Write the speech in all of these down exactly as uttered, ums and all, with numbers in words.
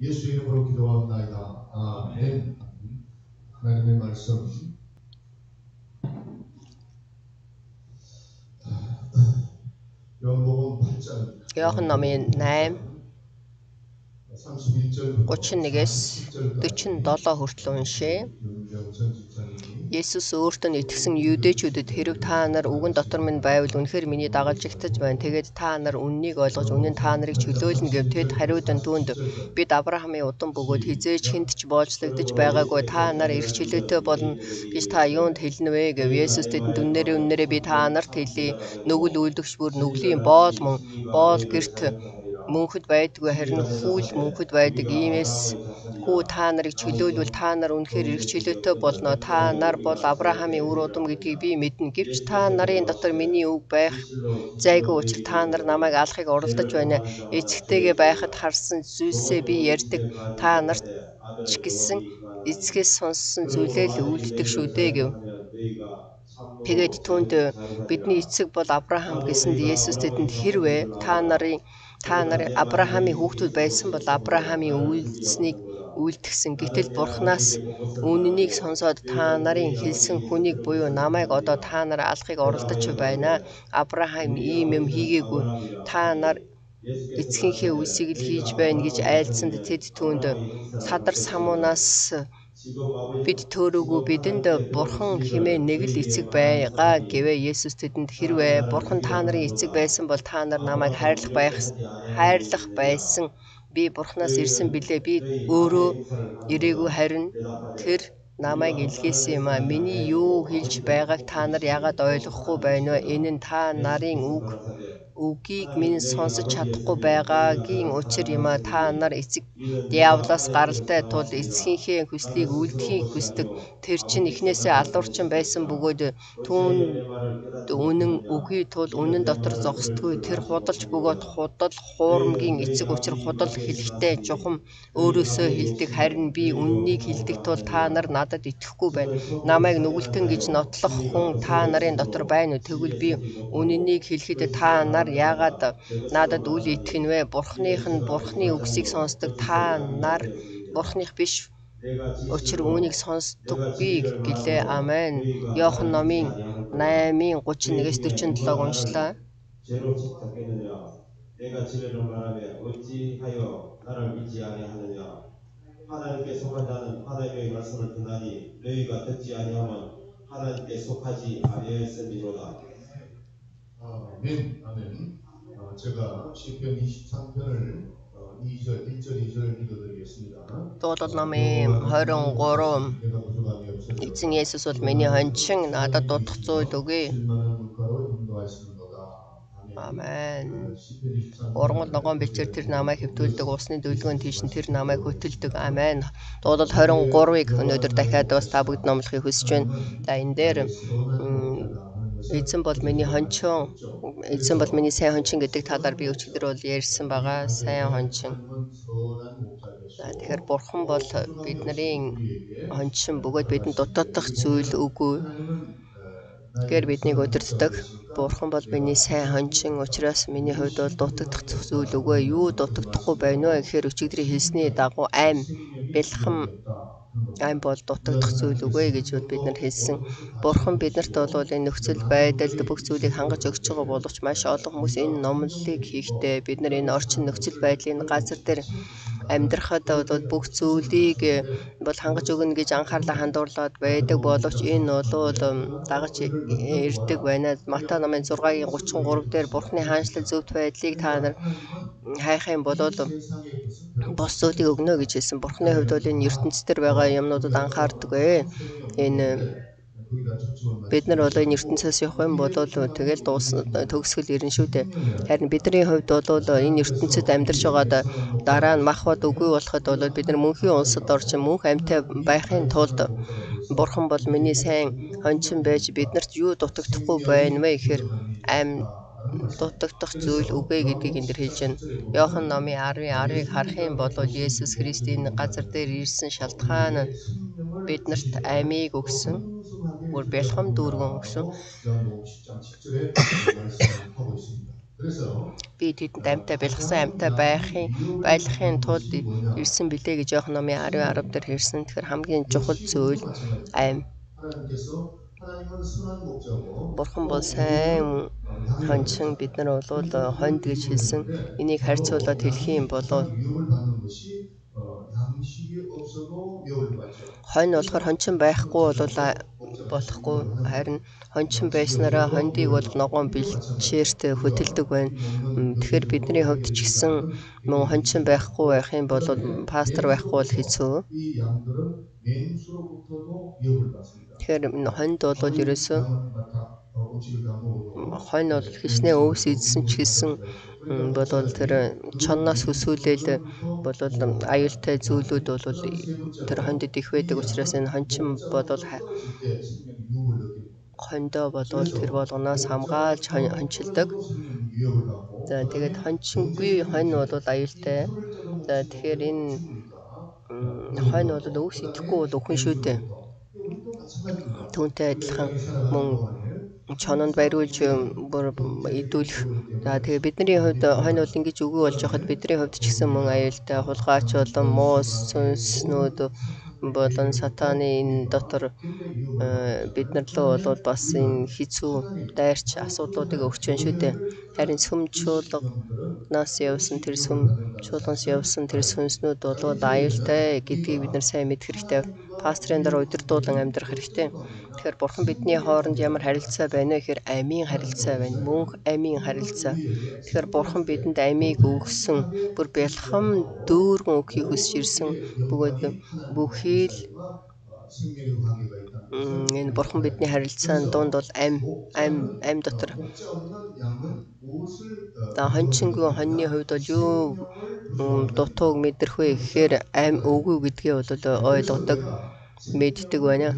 예수 이름으로 기도합나이다. 아멘. 하나님의 말씀 요한복음 팔 장 Yohan номын eight 삼십일 절부터 thirty-one-ээс 사십칠 절까지 forty-seven хүртэл уншъя. 윤병천 집사님이 Есүс өөртөө итгэсэн юудэчүүдэд хэрэг та нар үгэн дотор минь байвал үнэхээр миний дагалж игтэж байна. Тэгээд та нар үннийг ойлгож үнэн та нарыг чөлөөлнө гэв. Тэд хариудан түүнд бид Авраамийн удам бөгөөд хизээж хүнд ч боолчлогдож байгаагүй. Та нар эрх чөлөөтэй болно гэж та юунд хэлнэ вэ гэв. Есүс тэдэнд үннээрээ үннээрээ би та нарт хэлье. Нүгэл үйлдэгч бүр нүглийн боол мөн боол гэрт мөнхөд байдаггүй харин хүл мөнхөд байдаг. Иймээс хүү та нарыг чөлөөлвөл та нар үнэхээр эрх чөлөөтэй болно. Та нар бол Авраамийн үр удам гэдгийг би мэднэ. Гэвч та нарын дотор миний үг байх зайгүй учраас та нар намайг алахыг оролдож байна. Эцэгтэйгээ байхад харсан зүйлсээ би ярьдаг. Та нарт ч гэсэн эцгээс сонссон зүйлээ л үлддэг шүү дээ гэв. Тэгээд түүнд бидний эцэг бол Авраам гэсэнд Есүс тэдэнд хэрвээ та нарын та нар Авраамийн хүүхдүүд байсан бол Авраамийн үйлснийг үйлдгсэн. Гэтэл Бурханаас үннийг сонсоод та нарын хэлсэн хүнийг буюу намайг одоо та нар алахыг оролдож байна. Авраам ийм юм хийгээгүй. Та нар эцгийнхээ үлсийг л хийж байна гэж айлдсанд тэд түүнд садар самуунаас бид төөрөөгүй бидэнд Бурхан хэмээн нэг л эцэг байгаа гэвэ. Есүс тэдэнд хэрвээ Бурхан та нарын эцэг байсан бол та нар намайг хайрлах байх хайрлах байсан. Би Бурханаас ирсэн билээ. Би өөрөө ирээгүй харин тэр намайг илгээсэн юм а. Миний юу хэлж байгааг та нар яагаад ойлгохгүй байна вэ? Энэ нь та нарын үг үгийг минь сонсож чадахгүй байгаагийн учир юм а. Та нар эцэг диаволоос гаралтай тул эцгийнхээ хүслийг үлдэхийг хүсдэг. Тэр чинь эхнээсээ алуурчин байсан бөгөөд түүнд үнэн үгүй тул үнэн дотор зогсдгүй. Тэр худалч бөгөөд худал хуурмгийн эцэг учир худал хэлэхдээ чухам өөрөөсөө хэлдэг. Харин би үннийг хэлдэг тул та нар надад итгэхгүй байна. Намайг нүгэлтэн гэж нотлох хүн та нарын дотор байна уу? Тэгвэл би үннийг хэлэхэд та нар яагаад надад үл итгэнэ вэ? Бурханых нь Бурханы үгсийг сонсдог. Та нар Бурханых биш учир үүнийг сонсдоггүй гэлээ. Амен. Иохан номын eight thirty-one-ээс forty-seven уншлаа. 내가 지르는 바람에 어찌하여 나를 믿지 아니하느냐. 하나님께 속한 자는 하나님의 말씀을 듣나니 너희가 듣지 아니하면 하나님께 속하지 아니하였음이로다. 아멘. 아멘. 어, 제가 시편 이십삼 편을 어, 이 절, 일 절, 이 절 읽어드리겠습니다. Дуулал номын twenty-three. 내가 부족함이 없어서 Эзэн Есүс бол миний хончин, надад дутх зүйл өгье. 쓸만한 물가로 인도하시는도다. Амен. Ургал ногоон бичээр тэр намайг хэвтүүлдэг, усны дүлгэн тийш нь тэр намайг хөтөлдөг. Амен. Дуулал twenty-three-ыг өнөөдөр дахиад бас та бүгд номлохыг хүсэж байна. За энэ дээр эзэн бол миний хончин, эзэн бол миний сайн хончин гэдэг талаар би өчигдөр бол ярьсан байгаа. Сайн хончин. За тэгэхээр Бурхан бол бидний хончин бөгөөд бидэнд дутагдах зүйл үгүй. Гэр биднийг удирддаг. Бурхан бол миний сайн хончин. Учраас миний хувьд бол дутагдах зүйл үгүй. Юу дутагдахгүй байна вэ гэхээр өчигдрийн хэлсний дагуу айм, бэлхэм айм бол дутагдах зүйл үгүй гэж бид нар хэлсэн. Бурхан биднэрт бол энэ нөхцөл байдалд бүх зүйлийг хангаж өгч байгаа боловч маш олон хүмүүс энэ номлолыг хийхдээ бид нар энэ орчин нөхцөл байдлын газар дээр амьдрахад бол бүх зүйлийг бол хангаж өгнө гэж анхаарлаа хандуулад байдаг боловч энэ бол дагаж ирдэг байна. Матай номын six-гийн thirty-three дээр Бурханы хаанчлал зөвхт байдлыг та нар хайх юм бол бос зүйлийг өгнө гэж хэлсэн. Бурханы хувьд бол энэ ертөнцийн байгаа юмнуудад анхаардаг ээ. Энэ бид нар бол энэ ертөнцөөс явах юм бол тэгэл төгсгөл ирнэ шүү дээ. Харин бидний хувьд бол энэ ертөнцид амьдарч байгаад дараа нь мах бод үгүй болоход бол бид нар мөнхийн улсад орчин мөнх амьтаа байхын тулд Бурхан бол миний сайн хончин байж биднэрт юу дутагдахгүй байна вэ гэхээр ам дутагдах зүйл үгүй гэдгийг энэ дэр хэлж байна. Иохан номын ten ten-ыг харах юм бол Есүс Христийн газар дээр ирсэн шалтгаан биднэрт амийг өгсөн, бүр бэлхэм дүүргэн өгсөн. Би тэдэнд амьтаа бэлгсэн амьтаа байхын байлгахын тулд ирсэн билээ гэж Иохан номын аравын арав дээр хэлсэн. Тэгэхээр хамгийн чухал зүйл аймь. Бурхан бол сайн хончин, бид нар бол хонд гэж хэлсэн. Энийг харьцуулаад хэлэх юм бол хонь болохоор хончин байхгүй бол болохгүй, харин хончин байснараа хондийг бол ногоон бэлчээртэй хөтэлдэг байна. Тэгэхээр бидний хувьд ч гэсэн мөн хончин байхгүй байх юм бол пастор байхгүй бол хэцүү. Тэгэхээр хонд бол ерөөсөө хонь бол хичнээн өвс идсэн ч гэсэн бол тэр чонноос хөсөөлөл бол аюултай зүйлүүд бол тэр хондод их байдаг учраас энэ хончин бол хондоо бол тэр болгоноос хамгаалж хончилдог. За тэгээд хончингүй хонь бол аюултай. За тэгэхээр энэ хонь бол өвс идэхгүй бол өхөн шүү дээ. Түүнтэй адилхан мөн чононд бариулж бүр идүүлэх. За тэгээ бидний хувьд хонь бол ингэж үгүй болж байхад бидний хувьд ч гэсэн мөн аюултай хулгайч болон муус сүнснүүд болон сатаны энэ дотор бид нар лөө бол бас энэ хэцүү дайрч асуудлуудыг өгч байна шүү дээ. Харин сүм чуулганаас явсан тэр сүм чуулганаас явсан тэр сүнснүүд бол аюултай гэдгийг бид нар сайн мэдэх хэрэгтэй. Пастрын дараа удирдуулан амьдрах хэрэгтэй. Тэгэхээр бурхан бидний хооронд ямар харилцаа байна вэ гэхээр амийн харилцаа байна. Мөнх амийн харилцаа. Тэгэхээр бурхан бидэнд амийг өгсөн, бүр бэлхам дүүргэн өгөхийг хүсэж ирсэн. Бөгөөд бүхий л энэ бурхан бидний харилцааны дунд бол ам ам ам дотор. За хончингүй хоньны хувьд бол юу дутууг мэдрэх вэ гэхээр ам үгүй гэдгээ бол ойлгодог, мэддэг байна.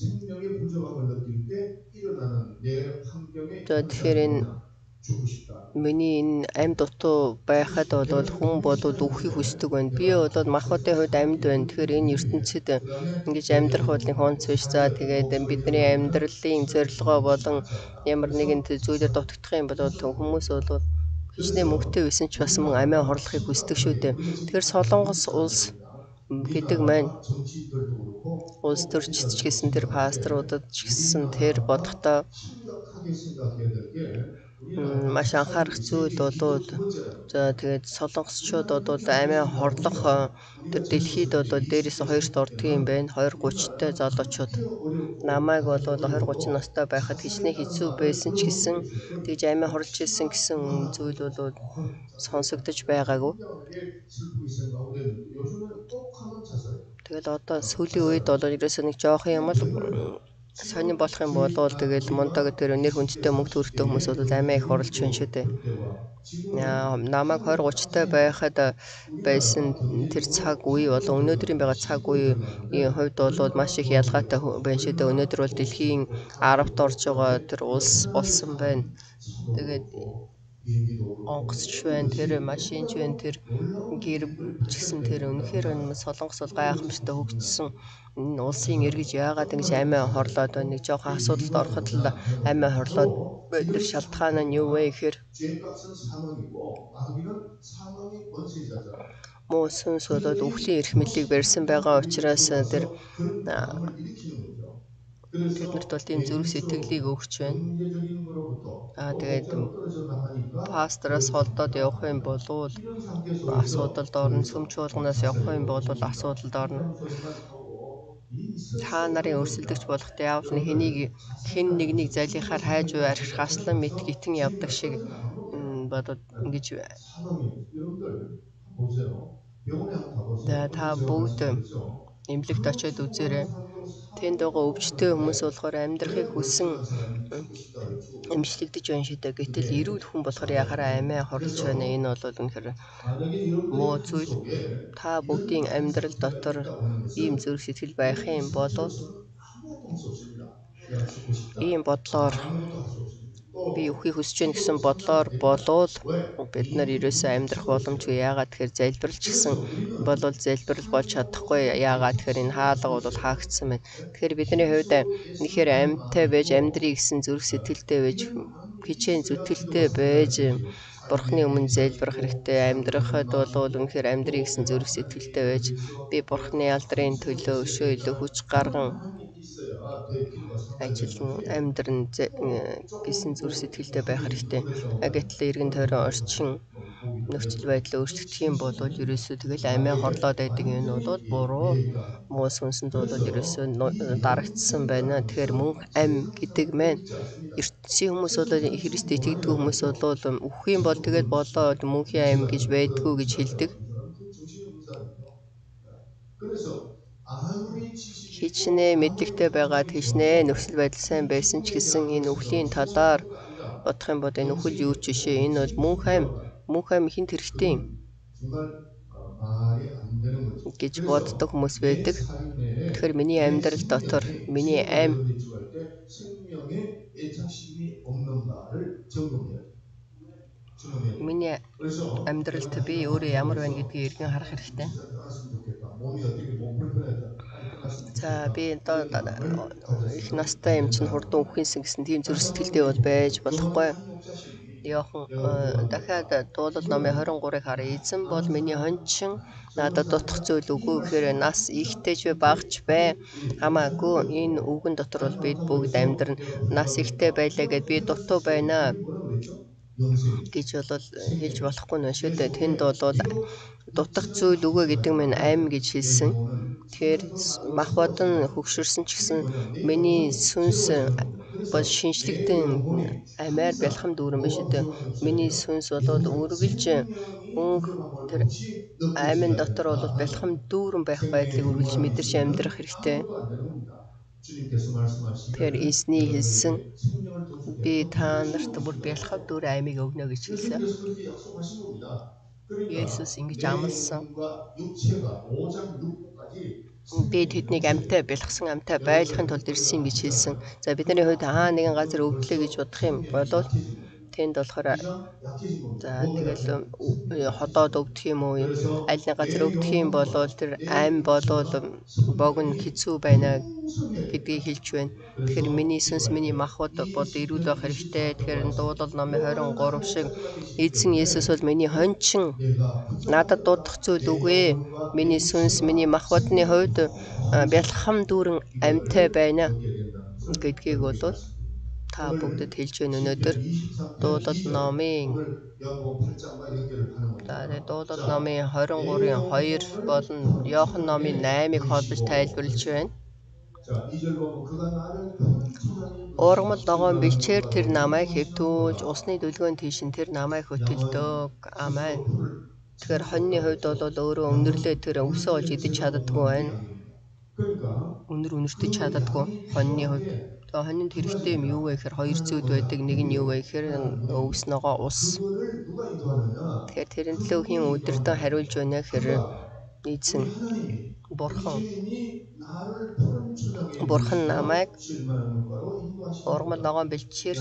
За тэгэхээр энэ миний энэ ам дутуу байхад бол хүн бол үххийг хүсдэг байна. Би бол махбодын хувьд амьд байна. Тэгэхээр энэ ертөнцид ингэж амьдрах бол нэг хонц биш. За тэгээд бидний амьдралын зорилгоо болон ямар нэгэн зүйлээр дутагдах юм бол хүмүүс бол хичнээн мөнгөтэй байсан ч бас мөн амиа хорлохыг хүсдэг шүү дээ. Тэгэхээр Солонгос улс гэдэг маань улс төрчид ч гэсэн тэр пасторудад ч гэсэн тэр бодохдоо маш анхаарах зүйл болоод за тэгээд солонгосчууд бол амиа хорлох тэр дэлхийд бол дээрээс хоёрт ордог юм байна. хоёр гуйчтай залуучууд. Намайг бол хоёр гуйч настай байхад хичнээн хэцүү байсан ч гэсэн тэгж амиа хорлож ирсэн гэсэн зүйл бол сонсогдож байгаагүй. Тэгэл одоо сүүлийн үед бол ерөөсөө нэг жоох юм л сонирн болох юм болоод тэгэл монтаг тэр нэр хүндтэй мөнгө төрөлтэй хүмүүс бол амиа их орлож байна шүү дээ. Намайг хоёр гуйчтай байхад байсан тэр цаг үе болон өнөөдрийн байгаа цаг үеийн хувьд бол маш их ялгаатай байна шүү дээ. Өнөөдөр бол дэлхийн аравт орж байгаа тэр улс болсон байна. Тэгээд онгоцч байна, тэр машинч байна, тэр гэр ч гэсэн тэр үнэхээр солонгос бол гайхамшигтай хөгжсөн энэ улсын иргэж яагаад ингэж амиа хорлоод байна. Нэг жоохон асуудалд ороход л амиа хорлоод тэр шалтгаан нь юу вэ гэхээр муу сүнс болоод өвлийн эрх мэдлийг барьсан байгаа учраас тэр тэднэрт бол тийм зүрх сэтгэлийг өгч байна. Аа тэгээд пастороос холдоод явах юм бол асуудалд орно, сүм чуулганаас явах юм бол асуудалд орно. Та нарын өрсөлдөгч болох диавол нь хэнийг хэн нэгнийг залихаар хайж буй архих аслан мэт гитэн явдаг шиг бодод ингэж та бүгд эмнэлэгт очиод үзээрэй. Тэнд байгаа өвчтөе хүмүүс болохоор амьдрахыг хүсэн эмчлэгдэж байна шүү дээ. Гэтэл эрүүл хүн болохоор яхаараа амиа хорлож байна. Энэ бол үнэхээр муу зүйл. Та бүгдийн амьдрал дотор ийм зүрх сэтгэл байх юм бол ийм бодлоор би өхийг хүсэж байна гэсэн бодлоор болоод бид нар ерөөсөө амьдрах боломжгүй. Яагаад тэгэхээр залбирч гисэн бол залбирал болж чадахгүй. Яагаад тэгэхээр энэ хаалга бол хаагдсан байна. Тэгэхээр бидний хувьд нэхэр амьтай байж амьдрий гэсэн зүрх сэтгэлтэй байж хичээн зүтгэлтэй байж Бурхны өмнө зээлбарах хэрэгтэй. Амьдрахад бол үнэхээр амьдрий гэсэн зүрх сэтгэлтэй байж би Бурхны алдрын төлөө өшөө илүү хүч гарган ажиллан амьдран гэсэн зүрх сэтгэлтэй байх хэрэгтэй. Гэтэл эргэн тойрон орчин нөхцөл байдлаа өөрчлөгдөх юм бол ерөөсөө тэгэл амиа хорлоод байдаг юм бол буруу муу сүнсэнд бол ерөөсөө дарагдсан байна. Тэгэхээр мөнх ам гэдэг мэн ертөнцийн хүмүүс бол Христэд итгэдэг хүмүүс бол үхэх юм бол тэгээд болоо мөнхийн ам гэж байдгүй гэж хэлдэг. Хичнээн мэдлэгтэй байгаад хичнээн нөхцөл байдал сайн байсан ч гэсэн энэ үхлийн талаар бодох юм бол энэ үхэл юу ч бишээ. Энэ бол мөнх ам. Мөнх ам хинт хэрэгтэй юм гэж боддог хүмүүс байдаг. Тэгэхээр миний амьдрал дотор миний ам миний амьдралд би өөрөө ямар байна гэдгийг эргэн харах хэрэгтэй. За би одоо их настай юм чинь хурдан үхэнсэн гэсэн тийм зүрх сэтгэлтэй бол байж болохгүй. Йохан дахиад дуулал номын хорин гурыг харъя. Эзэн бол миний хончин надад дутах зүйл үгүй гэхээр нас ихтэй ч бай багч бай хамаагүй энэ үгэн дотор бол бид бүгд амьдрна. Нас ихтэй байлаа гэд би дутуу байна гэж бол хэлж болохгүй нэ шүү дээ. Тэнд бол дутах зүйл үгүй гэдэг нь ам гэж хэлсэн. Тэгэхээр мах бодон хөгшөрсөн ч гэсэн миний сүнс бол шинжлэгдэн амиар бэлхам дүүрэн биш үү? Миний сүнс бол үргэлж мөнх тэр амин дотор бол бэлхам дүүрэн байх байдлыг үргэлж мэдэрч амьдрах хэрэгтэй. Тэр эзний хэлсэн би та нарт бүр бэлхам дүүрэн амийг өгнө гэж хэлсэн. Есүс ингэж амласан. Би тэднийг амьтаа бэлгсэн амьтаа байлгахын тулд ирсэн гэж хэлсэн. За бидний хувьд аа нэгэн газар өвдлөө гэж бодох юм бол тэнд болохоор за тэгэл ходоод өвдөх юм уу аль нэг газар өвдөх юм бол тэр ам болол богино хэцүү байна гэдгийг хэлж байна. Тэгэхээр миний сүнс миний махбод бол эрүүл байх хэрэгтэй. Тэгэхээр дуулал номын хорин гурав шиг эзэн Есүс бол миний хончин надад дуудах зүйл үгүй. Миний сүнс миний махбодны хувьд бялхам дүүрэн амьтай байна гэдгийг бол та бүгдэд хэлж байна өнөөдөр. Дуулал номын за дуулал номын хорин гурын хоёр болон Иохан номын наймыг холбож тайлбарлаж байна. Ургамал ногоон бэлчээр тэр намайг хэвтүүлж усны дүлгөөнд тийшин тэр намайг хөтөлдөг. Амен. Тэгэхээр хоньны хувьд бол өөрөө өнөрлөө тэр өсөө олж идэж чаддаггүй байна. Өнөр өнөртөж чаддаггүй хоньны хувьд. Тэгээ хоньнд хэрэгтэй юм юу вэ гэхээр хоёр зүйл байдаг. Нэг нь юу вэ гэхээр өвс ногоо ус. Тэгэхээр тэрэн төлөө хин өдөртөө хариулж байна гэхээр эзэн бурхан бурхан намайг ургамал ногоон бэлчээр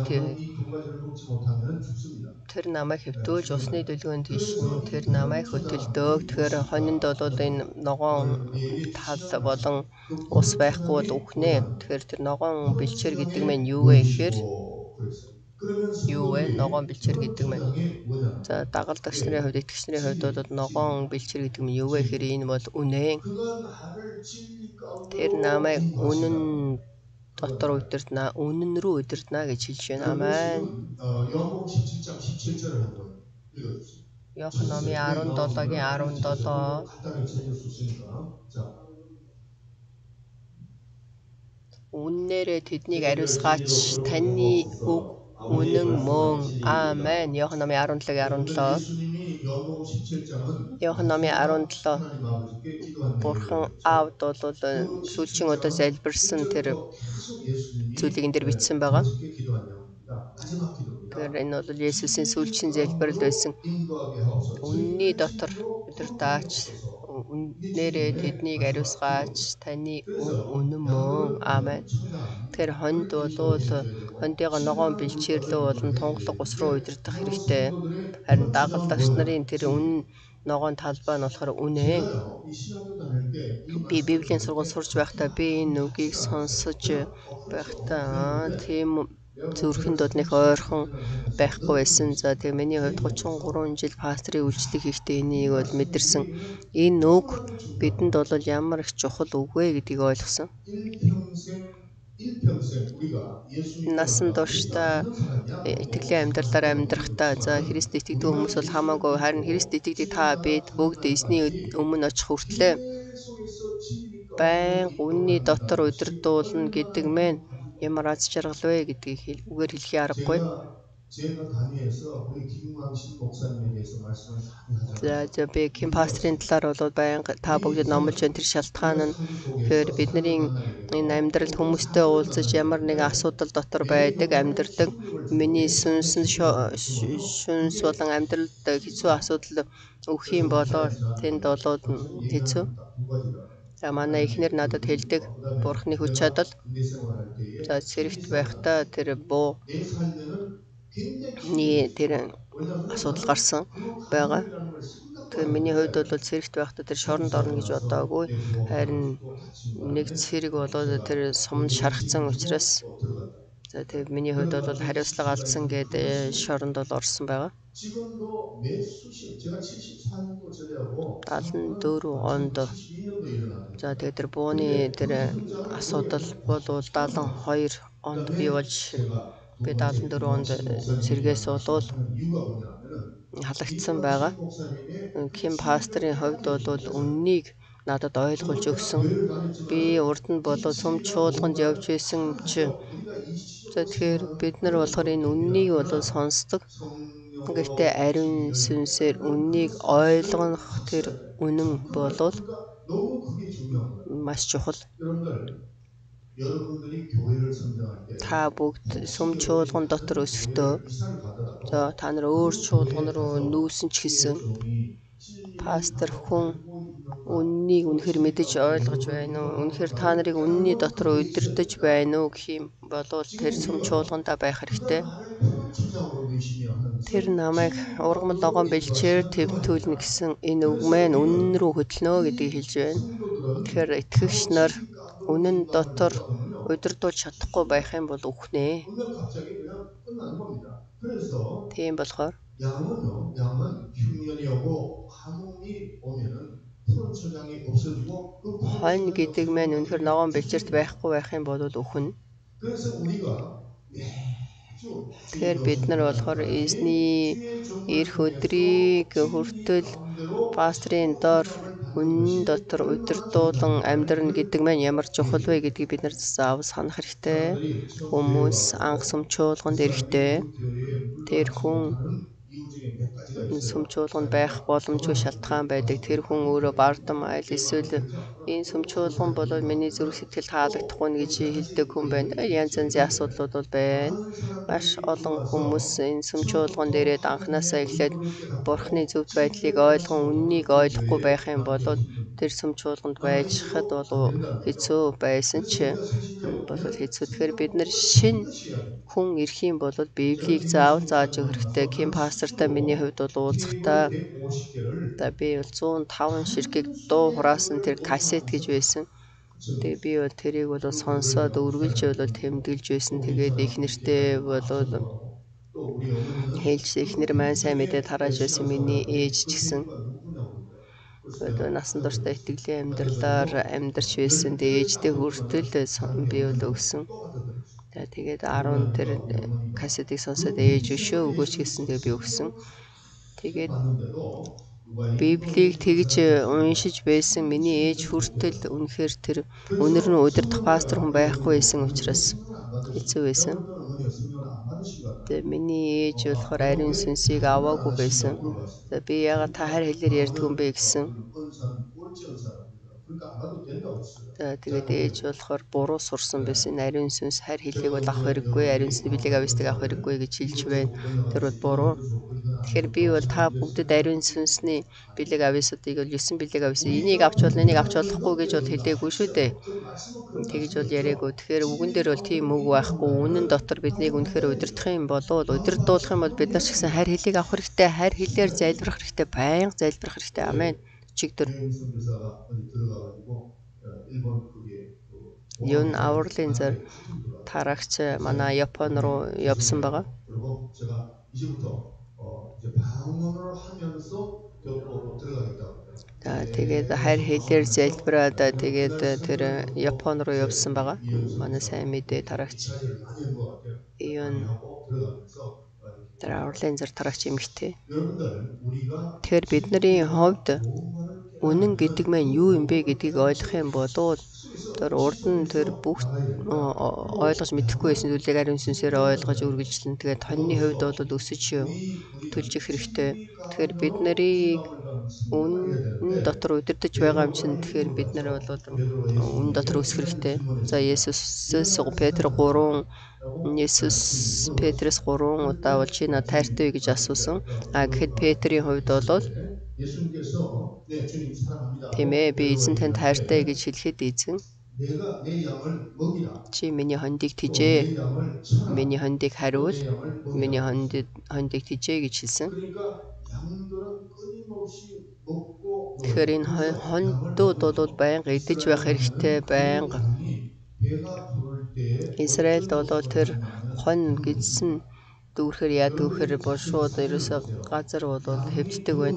тэр намайг хэвтүүлж усны дүлгөөнд тийшин тэр намайг хөтөлдөг. Тэгэхээр хоньнд бол энэ ногоон тал болон ус байхгүй бол үхнэ. Тэгэхээр тэр ногоон бэлчээр гэдэг нь юу вэ гэхээр юу вэ? Ногоон бэлчээр гэдэг нь. За дагалдагч нарын хувьд итгэгч нарын хувьд бол ногоон бэлчээр гэдэг нь юу вэ гэхээр энэ бол үнэн. Тэр намайг үнэн дотор удирдна, үнэн рүү удирдна гэж хэлж байна. Амен. Иохан номын арван долоогийн арван долоо үннээрээ тэднийг ариусгаач таны үг үнэн мөн. Амен. Иохан номын арван долоогийн арван долоо Иохан номын арван долоо Бурхан Аавд бол сүүлчийн удаа залбирсан тэр зүйлийг энэ дэр бичсэн байгаа. Тэгэхээр энэ бол Есүсийн сүүлчийн залбирал байсан. Үнний дотор удирдаач, үннээрээ тэднийг ариусгаач, таны үг үнэн мөн. Амен. Тэгэхээр хонд бол хондыгоо ногоон бэлчээрлөө болон тунгалаг ус руу удирдах хэрэгтэй. Харин дагалдагч нарын тэр үнэн ногоон талбай нь болохоор үнэн. Би Библийн сургууль сурч байхдаа би энэ үгийг сонсож байхдаа тийм зүрхэнд бол нэг ойрхон байхгүй байсан. За тэгээ миний хувьд гучин гурван жил пасторын үйлчлэг хийхдээ энийг бол мэдэрсэн. Энэ үг бидэнд бол ямар их чухал үг вэ гэдгийг ойлгосон. Насан туршдаа итгэлийн амьдралаар амьдрахдаа за Христ итгэдэг хүмүүс бол хамаагүй, харин Христ итгэдэг та бид бүгд эзний өмнө очих хүртлээр байнга үнний дотор удирдуулна гэдэг мэн ямар аз жаргал вэ гэдгийг үгээр хэлхий аргагүй. За за би Ким пастрын талаар бол байнга та бүгдэд номлож байна. Тэр шалтгаан нь тэгэхээр бидний энэ амьдралд хүмүүстэй уулзаж ямар нэгэн асуудал дотор байдаг, амьдардаг. Миний сүнс шүнс болон амьдралд хэцүү асуудал өгөх юм болоо тэнд болоод хэцүү. За манай эхнэр надад хэлдэг Бурхны хүч чадал. За цэрэгт байхдаа тэр буу Ни тэр асуудал гарсан байгаа. Тэгэхээр миний хувьд бол цэрэгт байхдаа тэр шоронд орно гэж бодоагүй. Харин нэг цэрэг болоод тэр сумд шархсан учраас за тэр миний хувьд бол хариуцлага алдсан гэдэг шоронд бол орсон байгаа. даалн дөрөв онд за тэгээд тэр бууны тэр асуудал бол даалн хоёр онд бий болж би даалн дөрөв онд сэргээс болоод халагдсан байгаа. Ким пастрын хувьд бол үннийг надад ойлгуулж өгсөн. Би урд нь болоод сүм чуулганд явж байсан чи за тэгэхээр бид нар болохоор энэ үннийг бол сонсдог. Гэхдээ ариун сүнсээр үннийг ойлгох тэр үнэн болоод маш чухал. Та бүгд сүм чуулган дотор өсөхдөө за та нар өөр чуулган руу нүүсэн ч гэсэн пастор хүн үннийг үнэхээр мэдэж ойлгож байна уу? Үнэхээр та нарыг үнний дотор удирдах байна уу гэх юм болвол тэр сүм чуулгандаа байх хэрэгтэй. Тэр намайг ургамал ногоон бэлчээр тэмтүүлнэ гэсэн энэ үг маань үнэн рүү хөтлөнө гэдгийг хэлж байна. Тэгэхээр итгэгч нар үнэн дотор удирдуулж чадахгүй байх юм бол үхнэ. Тийм болохоор хонь гэдэг маань үнэхээр ногоон бэлчээрт байхгүй байх юм бол үхнэ. Тэгэхээр бид нар болохоор эзний эрх өдрийг хүртэл пастрын доор үнэн дотор удирдуулан амьдрна гэдэг маань ямар чухал вэ гэдгийг бид нар заавал санах хэрэгтэй. Хүмүүс анх сүм чуулганд ирэхдээ тэр хүн сүм чуулганд байх боломжгүй шалтгаан байдаг. Тэр хүн өөрөө бардам айл эсвэл энэ сүм чуулган бол миний зүрх сэтгэл таалагдахгүй нь гэж хэлдэг хүн байна. Янз янзын асуудлууд бол байна. Маш олон хүмүүс энэ сүм чуулганд ирээд анханасаа эхлээд Бурхны зөвхт байдлыг ойлгон үннийг ойлгохгүй байх юм бол тэр сүм чуулганд байж хад бол хэцүү байсан ч бол хэцүү. Тэгэхээр бид нар шин хүн ирэх юм бол Библийг заавал зааж өгөх хэрэгтэй. Ким пастортай миний хувьд бол уулзахдаа та би бол зуун таван ширхэг дуу хураасан тэр кассет гэж байсан. Тэгээ би бол тэрийг бол сонсоод үргэлж бол тэмдэглэж байсан. Тэгээд их нэртэй болоод хэлж ихнэр маань сайн мэдээд харааж байсан. Миний ээж ч гэсэн одоо насан туршдаа итгэлийн амьдралаар амьдарч байсан. Тэгээ ээжтэй хүртэл би бол өгсөн. За тэгээд арван тэр кассетыг сонсоод ээж өшөө өгөөч гэсэн тэгээ би өгсөн. Тэгээд Библийг тэгж уншиж байсан миний ээж хүртэл үнэхээр тэр өнөр нь удирдах пастор хүн байхгүй байсан учраас хэцүү байсан. Тэгээд миний ээж болохоор ариун сүнсийг аваагүй байсан. Тэгээд би яагаад та харь хэлээр ярьдаг юм бэ гэсэн. Тэгээд ээж болохоор буруу сурсан байсан. Ариун сүнс харь хэлийг бол авах хэрэггүй, ариун сүнс билег авъястыг авах хэрэггүй гэж хэлж байна. Тэр бол буруу. Тэгэхээр би бол та бүгдэд ариун сүнсний билег авъясуудыг бол ёсон билег авъяс энийг авч болно, энийг авч болохгүй гэж бол хэлээгүй шүү дээ. Тэгж бол яриаггүй. Тэгэхээр үгэн дээр бол тийм үг байхгүй. Үнэн дотор биднийг үнэхээр удирдах юм болов удирдуулах юм бол бид нар ч гэсэн харь хэлийг авах хэрэгтэй, харь хэлээр залбирах хэрэгтэй, байнга залбирах хэрэгтэй. Амен. Чигдэр. Юун авралын зар тарагч манай Япон руу явсан байгаа. 그리고 제가 이제부터 어, 이제 방언을 하면서 교토로 들어가겠다고 합니다. За тэгээд харь хэлээр залбираад тэгээд тэр Япон руу явсан байгаа. Манай сайн мэдээ тарагч 차지를 많이 한 것 같아요. 이윤 많이 하고 들어가면서 어, 이렇게 тэр авралын зар тарагч эмэгтэй. 여러분들 우리가 Тэгэхээр бидний хувьд 복음을 үнэн гэдэг маань юу юм бэ гэдгийг ойлгох юм бол тэр урд нь тэр бүх ойлгож мэдэхгүй байсан зүйлийг ариун сүнсээр ойлгож үргэлжлэн тэгээд тонны хувьд бол өсөж төлж их хэрэгтэй. Тэгэхээр бид нарыг үнэн дотор удирдах байгаа юм чинь тэгэхээр бид нар бол үнэн дотор өсөх хэрэгтэй. За Есүсээс Петр гурван Есүс Петрээс гурван удаа бол чи надад тайртай вэ гэж асуусан. А гэхэд Петрийн хувьд бол 예수님께서 네 주님 사랑합니다. тийм ээ би эзэн танд хайртай гэж хэлэхэд эзэн 내가 내 양을 먹이라. чи миний хондийг 또 тижээ, 내 양을 쳐라. миний хондийг хариул, 내 양을 먹이라. миний хондийг хондийг тижээ гэж хэлсэн. 그러니까 양들은 끊임없이 먹고 Тэгэхээр энэ хон- хондууд бол байнга идэж байх хэрэгтэй, байнга 배가 부를 때 Израильд бол тэр хон гэдсэн дүүрхээр яадаг вэхээр бол шууд ерөөсө газар бол хэвддэг байна.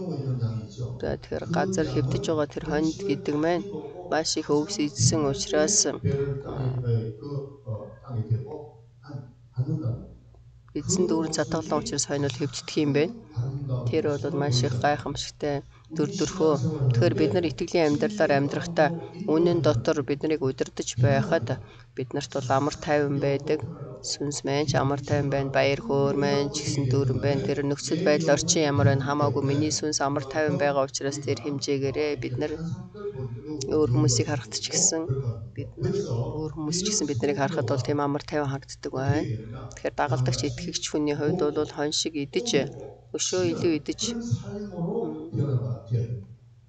За тэгэхээр газар хэвдэж байгаа тэр хонд гэдэг маань маш их өвс идсэн учраас 배를 땅에 그 어, 땅에 대고 앉는다는 эзэн дүүрэн цатгалан учраас хойно хэвддэг юм байна. Тэр бол маш их гайхамшигтай дүр төрхөө. Тэгэхээр бид нар итгэлийн амьдралаар амьдрахдаа үнэн дотор биднийг удирдах байхад биднэрт бол амар тайван байдаг. Сүнс маань ч амар тайван байна. Баяр хөөр маань ч гэсэн дүүрэн байна. Тэр нөхцөл байдал орчин ямар байна хамаагүй миний сүнс амар тайван байгаа учраас тэр хэмжээгээрээ бид нар өөр хүмүүсийг харахад ч гэсэн бид нар өөр хүмүүс ч гэсэн бид нарыг харахад бол тийм амар тайван харагддаг байна. Тэгэхээр дагалдагч итгэгч хүний хувьд бол хон шиг идэж өшөө илүү идэж 삶으로 변화가 돼야 됩니다.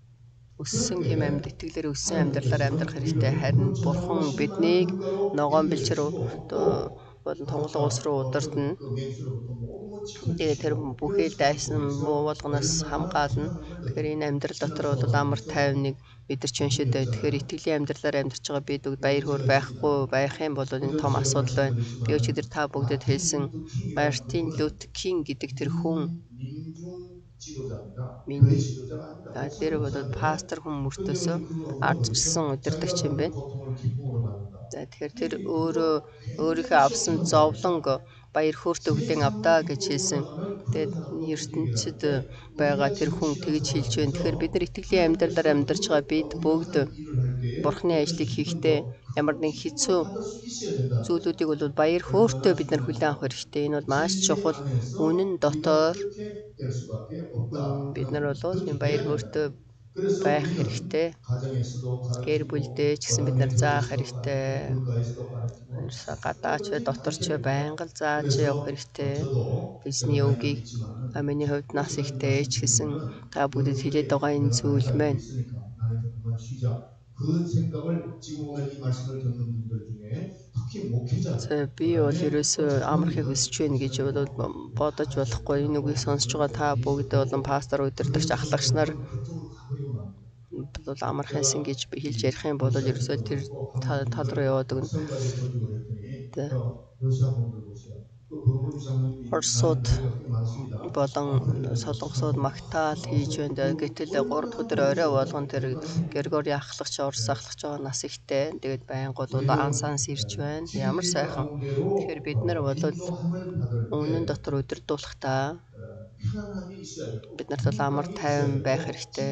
өссөн тийм амьд итгэлээр өссөн амьдралаар амьдрах хэрэгтэй. Харин бурхан биднийг ногоон бэлчээр болон тонголоо ус руу удирдна. 그 맹수로부터 모든 것 Тэгээд тэр бүхэл дайсан муу болгоноос хамгаална. Тэгэхээр энэ амьдрал дотор бол амар тайвныг мэдэрч уншид бай. Тэгэхээр итгэлийн амьдралаар амьдарч байгаа бид баяр хөөр байхгүй байх юм бол энэ том асуудал байна. Би өчигдөр та бүгдэд хэлсэн Мартин Лютер Кинг гэдэг тэр хүн 민중 지도자입니다. 민- 교회 지도자가 아니라 а, тэр бол пастор хүн мөртөөсөө ардчилсан удирдагч юм байна. 고통을 기쁨으로 나눈다. За тэгэхээр тэр өөрөө өөрийнхөө авсан зовлонг баяр хөөртэй хүлээн авдаа гэж хэлсэн. Тэгээд ертөнцид байгаа тэр хүн тэгж хэлж байна. Тэгэхээр бид нар итгэлийн амьдралаар амьдарч байгаа бид бүгд бурхны ажлыг хийхдээ ямар нэг хэцүү зүйлүүдийг бол баяр хөөртэй бид нар хүлээн авах хэрэгтэй. Энэ бол маш чухал. Үнэн дотор 그렇게 될 수밖에 없다. м, бид нар бол энэ баяр хөөртэй 그래서 байх 우리는 хэрэгтэй. 가정에서도 Гэр бүлдээ ч гэсэн бид нар заах хэрэгтэй. 가정에서도 가르치고 Тэрс гадаач бай доторч бай байнга л зааж явах хэрэгтэй. 저도 Эзний үгийг а, миний хувьд нас ихтэй ч гэсэн та бүдэд хэлээд байгаа энэ зүйл маань 있으니까 나는 좀 그만 쉬자. 그 생각을 지금 오늘 이 말씀을 듣는 분들 중에 특히 목회자 за, би бол ерөөсөө амархыг өсөж байна гэж бодоод бодож болохгүй. Энэ үгийг сонсож байгаа та бүгд болон пастор удирдагч ахлагч нар 그쪽으로 가버리고 납니다. бол амархайсан гэж би хэлж ярих юм бол ерөөсөө тэр та- тал руу яваад өгнө. 성가대 조직을 했더니 네. 저 러시아 분들 보세요. 그 거부 장로님이 Оросууд 그렇게 많습니다. болон солонгосууд магтаал хийж байна. Гэтэл гурав дахь өдөр орой болгон тэр Григори ахлагч Орос ахлагч байгаа нас ихтэй. Тэгээд байнгут удаа ансанс ирж байна. Ямар сайхан. Тэгэхээр бид нар бол 필요함을 받을 үнэн дотор удирдуулахдаа 편안함이 있어야 되고 бид нарт бол амар тайван байх хэрэгтэй.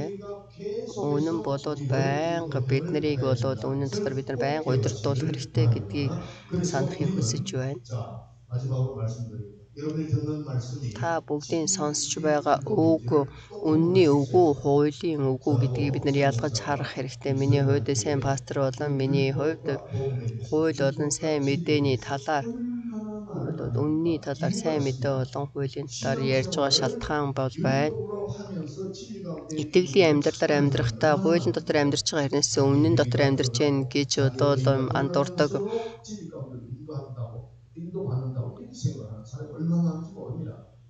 Үнэн бол байнга бид нарыг бол үнэн дотор бид нар байнга удирдуулах хэрэгтэй гэдгийг санахыг хүсэж байна. 자 마지막으로 말씀드립니다. 여러분이 듣는 말씀이 Та бүгдийн сонсч байгаа үг үнний үг үү, хуулийн үг үү гэдгийг бид нар ялгаж харах хэрэгтэй. Миний хувьд сайн пастор болон миний хувьд хууль болон сайн мэдээний талаар бол үнний талаар сайн мэдээ болон хуулийн талаар ярьж байгаа шалтгаан бол байна. 하면서 진리 가운데 Итгэлийн амьдралаар амьдрахдаа хуулийн дотор амьдарч байгаа хэрнээс үнэн дотор амьдарч гэн гэж бол андуурдаг. 진리 가운데 인도한다고 인도받는다고 이렇게 생각하는 사람이 얼마나 많은지 모릅니다.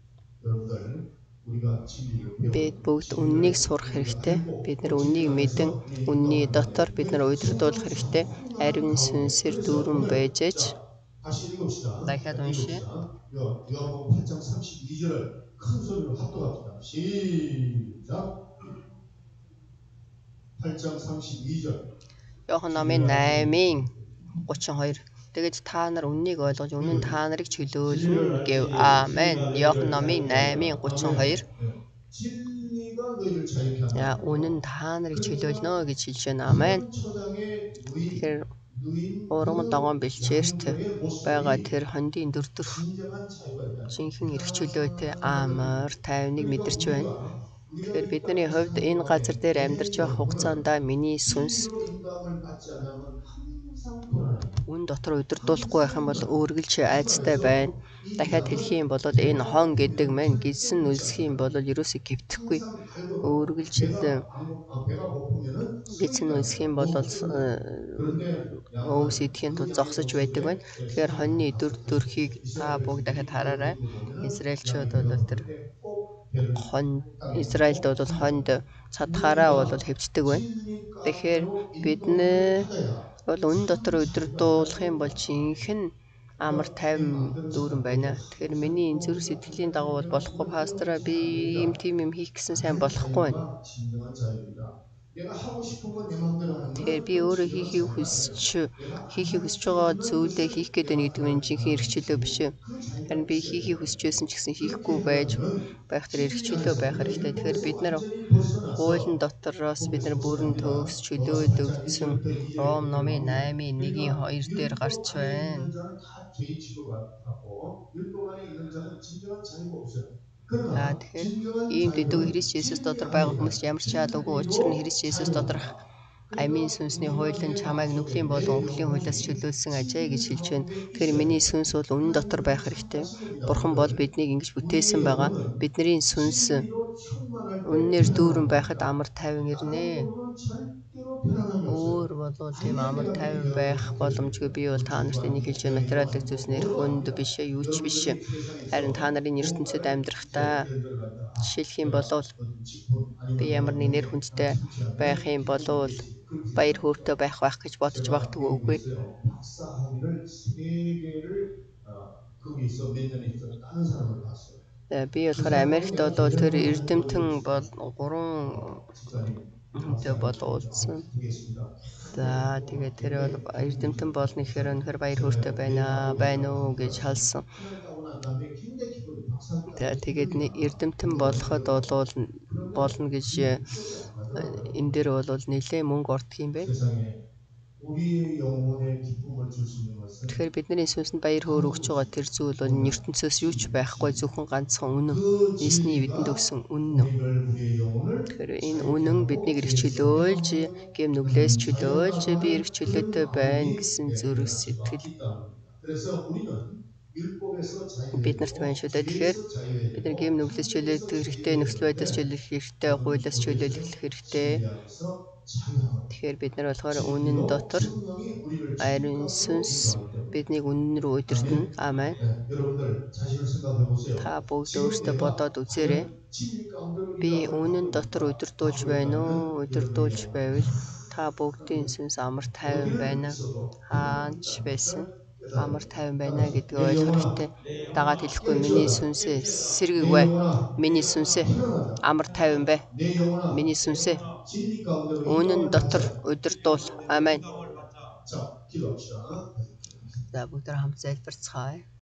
여러분들 우리가 진리를 Бид бүгд үннийг сурах хэрэгтэй. Бид нар үннийг мэдэн үнний дотор бид нар удирдуулах хэрэгтэй. Ариун сүнсээр дүүрэн байж 다시 읽읍시다. дахиад 자, уншия. 읽읍시다. 요- 요한복음 팔 장 삼십이 절을 큰 소리로 합독합시다. 시작. 팔 장 삼십이 절. Иохан номын наймын гучин хоёр. Тэгээд та нар үннийг ойлгож үнэн та нарыг чөлөөлнө гэв. Аамен. Иохан номын наймын гучин хоёр. 진리가 너희를 자유케 하나. За үнэн та нарыг чөлөөлнө гэж хэлж байна. Аамен. 천장의 누인 Тэгэхээр 누인 урам догоон бэлчээрт 성령의 모습이 байгаа тэр хондын дөрдөх 진정한 자유가 있다. жинхэнэ эрх чөлөөтэй амар тайвныг мэдэрч байна. Тэгэхээр бидний хувьд энэ газар дээр амьдарч байх хугацаанд миний сүнс 진리로 인도함을 받지 않으면 항상 불안해. үн дотор удирдуулахгүй байх юм бол өөргөлж айцтай байна. Дахиад хэлэх юм бол энэ хон гэдэг мэн гисэн үлсэх юм бол ерөөсөө гівтэхгүй. Өөргөлж 배가 고프면은 гисэн үлсэх юм бол 그런데 өвс идэхийн тулд зогсож байдаг байна. Тэгэхээр хоньны дүр төрхийг та бүгд дахиад хараарай. Израильчууд бол тэр хон Израильд бол хонд цадхаараа бол хэвчдэг байна. Тэгэхээр бид нэ бол үнэн дотор өдрөдүүлэх юм бол жинхэнэ амар тайван дүүрэн байна. Тэгэхээр миний энэ зүрх сэтгэлийн дагуу бол болохгүй пастораа би юм тийм юм хийх гэсэн сайн болохгүй байна. 진정한 자유입니다. 내가 하고 싶은 건 내 마음대로 하는 Тэгэхээр би өөрөө хийхийг хүсч хийхийг хүсэж байгаа зүйлээ хийх гэдэг нь гэдэг нь жинхэнэ эрх чөлөө биш. Харин би хийхийг хүсэж байсан ч гэсэн хийхгүй байж байх тэр эрх чөлөө байх хэрэгтэй. Тэгэхээр бид нар хуулийн дотороос бид нар бүрэн төгс чөлөөд өгсөн Ром номын наймын нэгin хоёр дээр гарч байна. 자는 다 죄의 치료받고 율법 안에 있는 자는 진정한 자유가 없어요. За тэгэхээр ийм дэдэг Христ Есүс дотор байгаа хүмүүс ямар ч чадаагүй учир нь Христ Есүс доторх амийн сүнсний хуулийн чамайг нүглийн болон өвлийн хуулиас чөлөөлсөн ажээ гэж хэлж байна. Тэгэхээр миний сүнс бол үнэн дотор байх хэрэгтэй. Бурхан бол биднийг ингэж бүтээсэн байгаа. Бидний сүнс үннээр дүүрэн байхад амар тайван ирнэ. Өөр болов тийм амар тайван байх боломжгүй. Би бол та нарт энийг хэлж байна. Материалын зүйлснэр хүнд биш ээ, юу ч биш ээ. Харин та нарын ертөнцид амьдрахдаа жишээлх юм бол би ямар нэг нэр хүндтэй байх юм бол баяр хөөртэй байх байх гэж бодож bagтгүй үгүй. 박사학위를 세 개를 거기서 몇 년에 있었던 다른 사람을 봤어요. Би болохоор Америкт бол тэр эрдэмтэн бол гурван хүнтэй бол уулзсан. За тэгээд тэр бол эрдэмтэн болно гэхээр өнөхөр баяр хөөртэй байна байна уу гэж халсан. За тэгээд эрдэмтэн болоход бол болно гэж энэ дээр бол нэлээ мөнгө ордог юм байна. 우리의 영혼에 기쁨을 줄 수 있는 것은 Тэгэхээр бидний сүнсэнд баяр хөөр өгч байгаа тэр зүйл бол ертөнцөөс юу ч байхгүй зөвхөн ганцхан үнэн. Эсний бидэнд өгсөн үнэн. 우리의 영혼을 Тэгэхээр энэ үнэн биднийг эрх чөлөөлж, гэм нүглээс чөлөөлж би эрх чөлөөтэй байна гэсэн зүрх сэтгэл 그래서 우리는 율법에서 자유 бид нарт байна шүү дээ. Тэгэхээр бид нар гэм нүглээс чөлөөлөх хэрэгтэй, нөхцөл байдлаас чөлөөлөх хэрэгтэй, хуулиас чөлөөлөх хэрэгтэй. Тэгэхээр бид нар болохоор үнэн дотор ариун сүнс биднийг үнэн рүү удирдна. Аамен. Та бүгд өөрсдөө бодоод үзээрэй. Би үнэн дотор удирдуулж байна уу? Удирдуулж байвал та бүгдийн сүнс амар тайван байна. Хаач байсан амар тайван байна гэдгийг ойлгох хэрэгтэй. Дагаад хэлэхгүй миний сүнсээ сэргэгвэ. Миний сүнсээ амар тайван бай. Миний сүнсээ үнэн дотор удирдуул. Аамен. За бүгд хамт залбирцгаая.